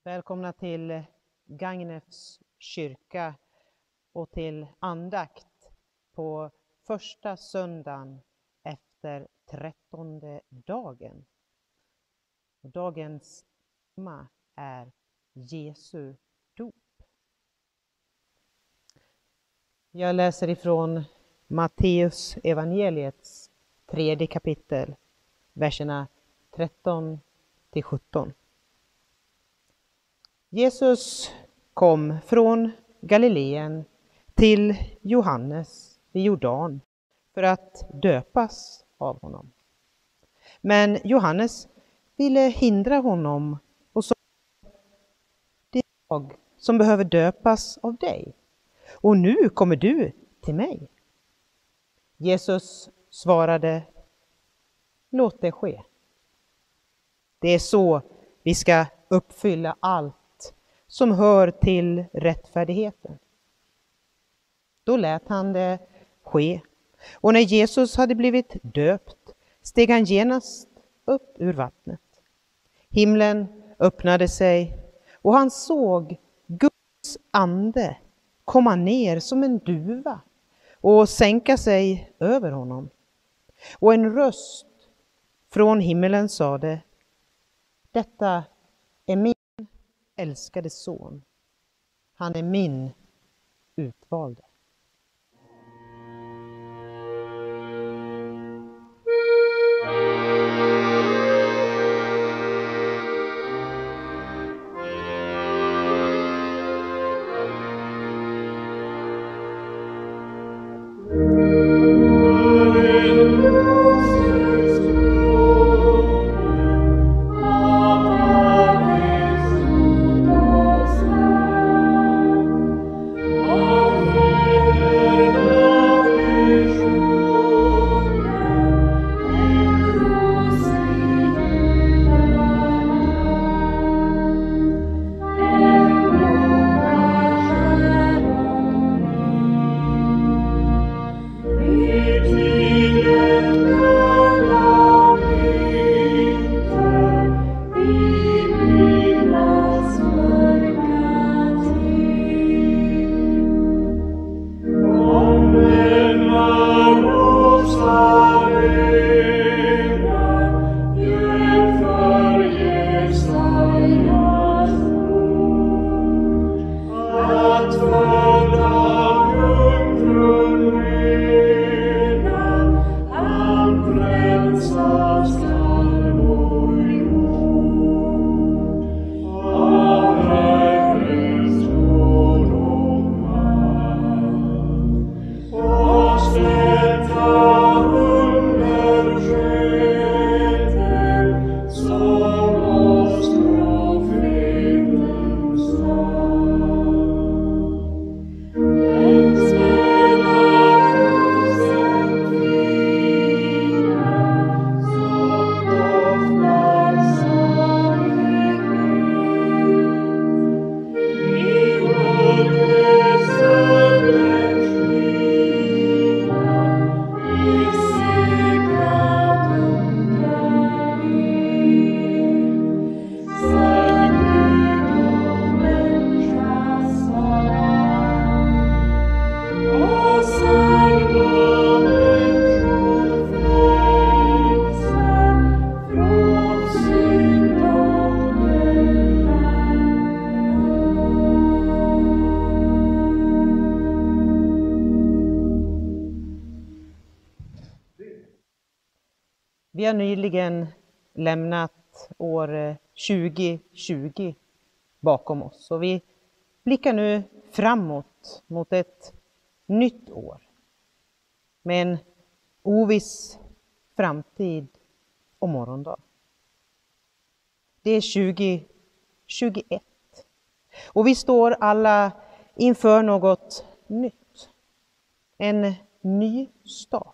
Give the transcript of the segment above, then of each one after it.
Välkomna till Gagnefs kyrka och till andakt på första söndagen efter 13:e dagen. Och dagens tema är Jesu dop. Jag läser ifrån Matteus evangeliets 3:e kapitel, verserna 13 till 17. Jesus kom från Galileen till Johannes vid Jordan för att döpas av honom. Men Johannes ville hindra honom och sa: "Det är jag som behöver döpas av dig, och nu kommer du till mig." Jesus svarade: "Låt det ske. Det är så vi ska uppfylla allt som hör till rättfärdigheten." Då lät han det ske, och när Jesus hade blivit döpt steg han genast upp ur vattnet. Himlen öppnade sig och han såg Guds ande komma ner som en duva och sänka sig över honom. Och en röst från himmelen sade: "Detta är min älskade son. Han är min utvalde." Vi har nyligen lämnat år 2020 bakom oss och vi blickar nu framåt mot ett nytt år med en oviss framtid och morgondag. Det är 2021 och vi står alla inför något nytt, en ny start.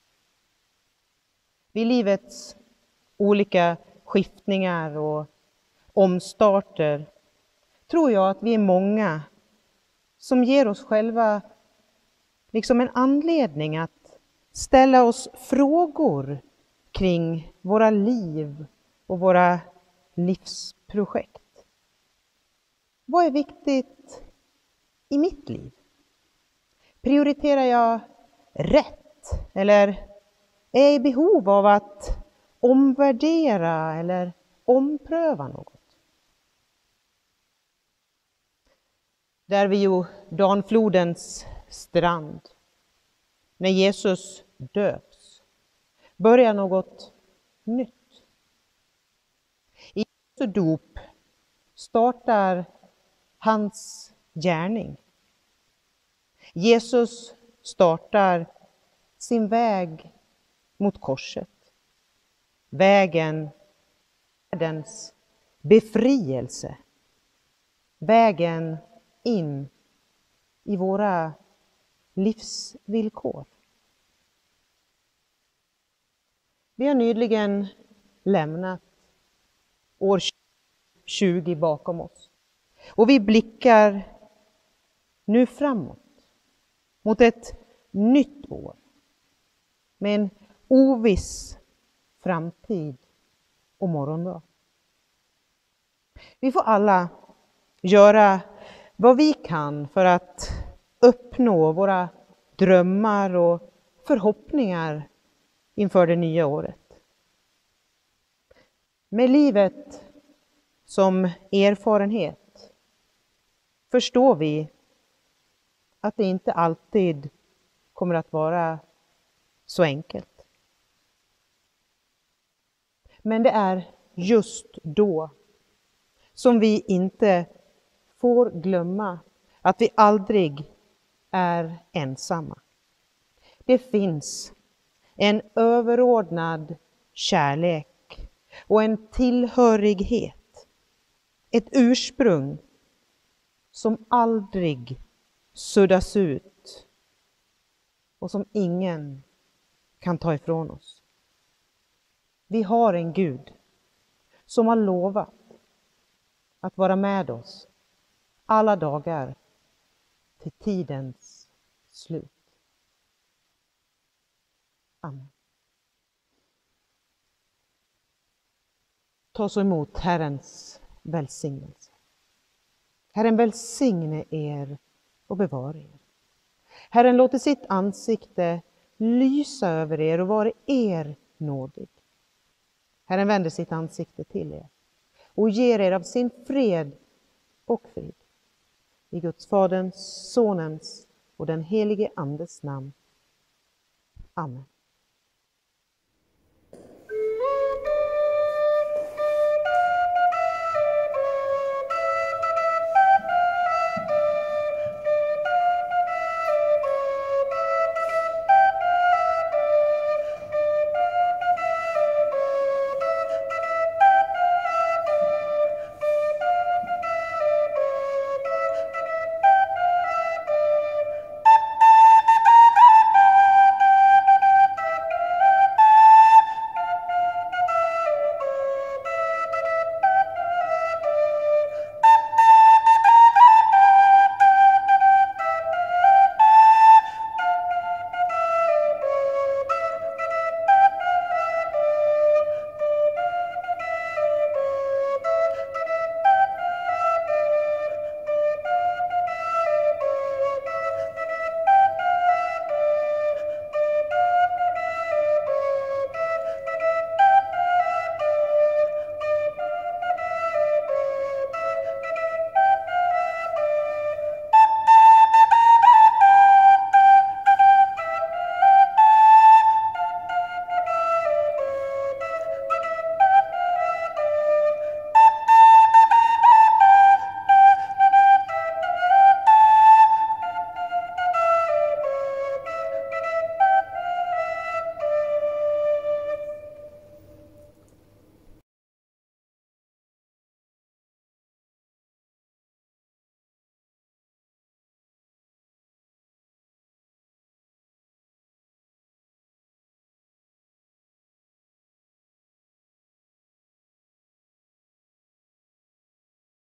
Vid livets olika skiftningar och omstarter tror jag att vi är många som ger oss själva liksom en anledning att ställa oss frågor kring våra liv och våra livsprojekt. Vad är viktigt i mitt liv? Prioriterar jag rätt? Eller är jag i behov av att omvärdera eller ompröva något? Där vid Jordanflodens strand, när Jesus döps, börjar något nytt. I Jesu dop startar hans gärning. Jesus startar sin väg mot korset. Vägen, världens befrielse. Vägen in i våra livsvillkor. Vi har nyligen lämnat år 20 bakom oss. Och vi blickar nu framåt mot ett nytt år med en oviss framtid och morgondag. Vi får alla göra vad vi kan för att uppnå våra drömmar och förhoppningar inför det nya året. Med livet som erfarenhet förstår vi att det inte alltid kommer att vara så enkelt. Men det är just då som vi inte får glömma att vi aldrig är ensamma. Det finns en överordnad kärlek och en tillhörighet, ett ursprung som aldrig suddas ut och som ingen kan ta ifrån oss. Vi har en Gud som har lovat att vara med oss alla dagar till tidens slut. Amen. Ta så emot Herrens välsignelse. Herren välsigne er och bevara er. Herren låter sitt ansikte lysa över er och vara er nådig. Herren vänder sitt ansikte till er och ger er av sin fred och frid. I Guds Faderns, Sonens och den helige Andes namn. Amen.